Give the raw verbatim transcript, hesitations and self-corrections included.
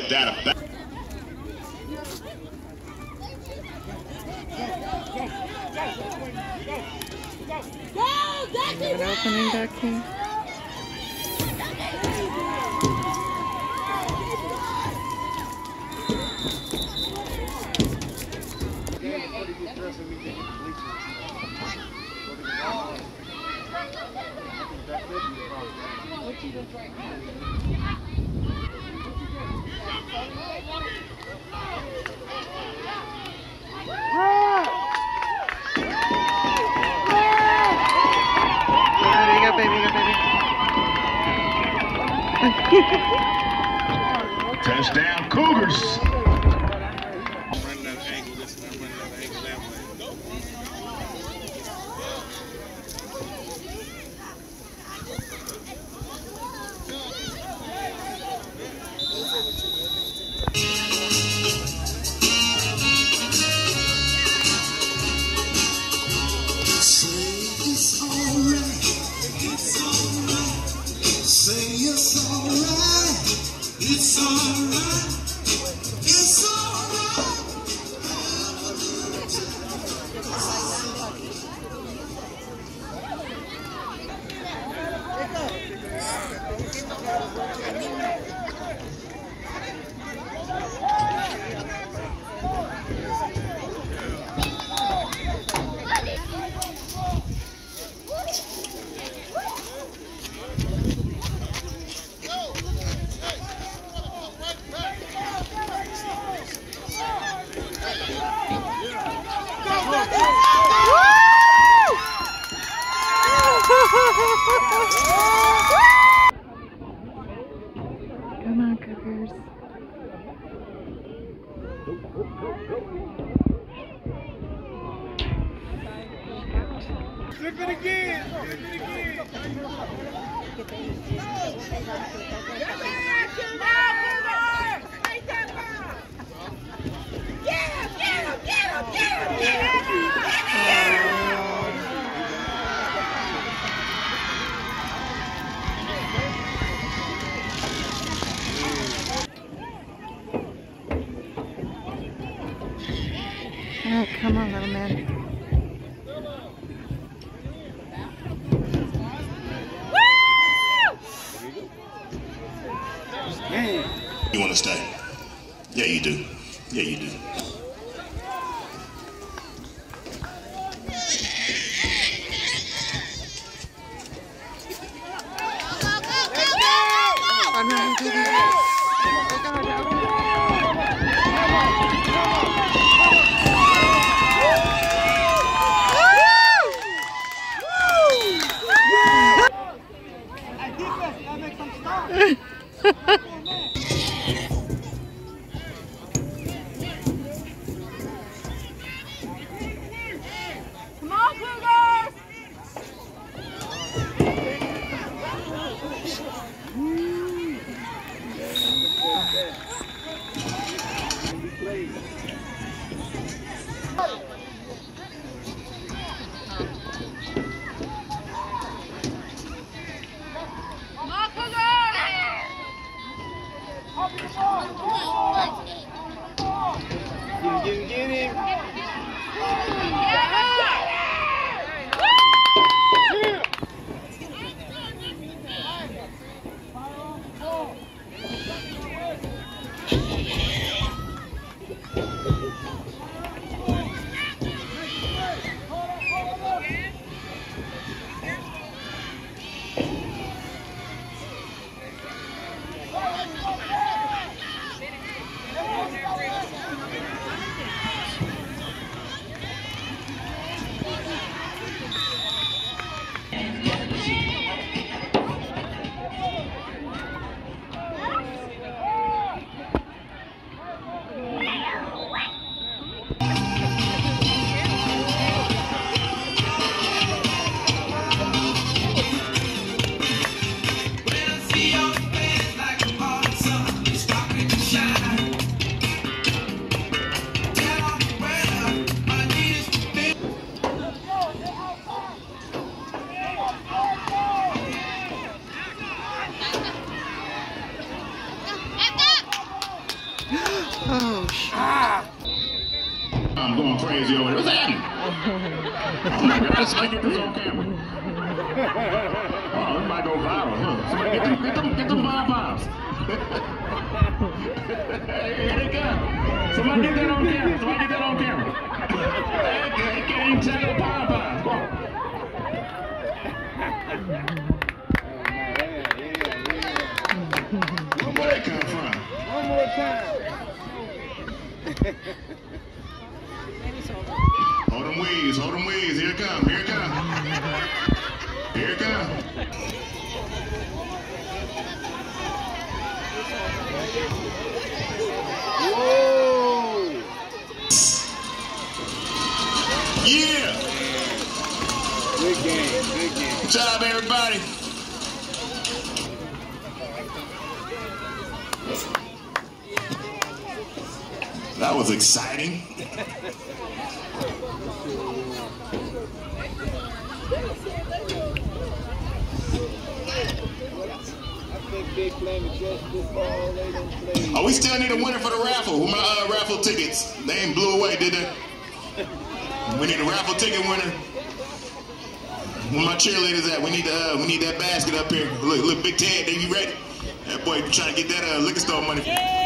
that about. An opening back here. Touchdown, Cougars. It's alright, it's alright. Come on, Cougars. Flip it again! Flip it again! Get him! Get him! Get him! Get him! Get him! Oh, come on, little man. You want to stay? Yeah, you do. Yeah, you do. Oh, shit. Ah! I'm going crazy over there. What's happening? Oh my God, somebody get this on camera. Oh, this might go viral, huh? Somebody get them, get them, get them bomb bombs. Here they come. Somebody get that on camera. Somebody get that on camera. They can't even tell the bomb bombs. Come on. Where they come from? One more time. Hold them weeds, hold them weeds. Here it come, here it come. Here it come. Whoa! Yeah! Good game, good game. Good job, everybody. That was exciting. Oh, we still need a winner for the raffle. With my uh, raffle tickets, they ain't blew away, did they? We need a raffle ticket winner. Where my cheerleaders at? We need uh, we need that basket up here. Look, look, Big Ted, they you ready? That boy trying to get that uh, liquor store money.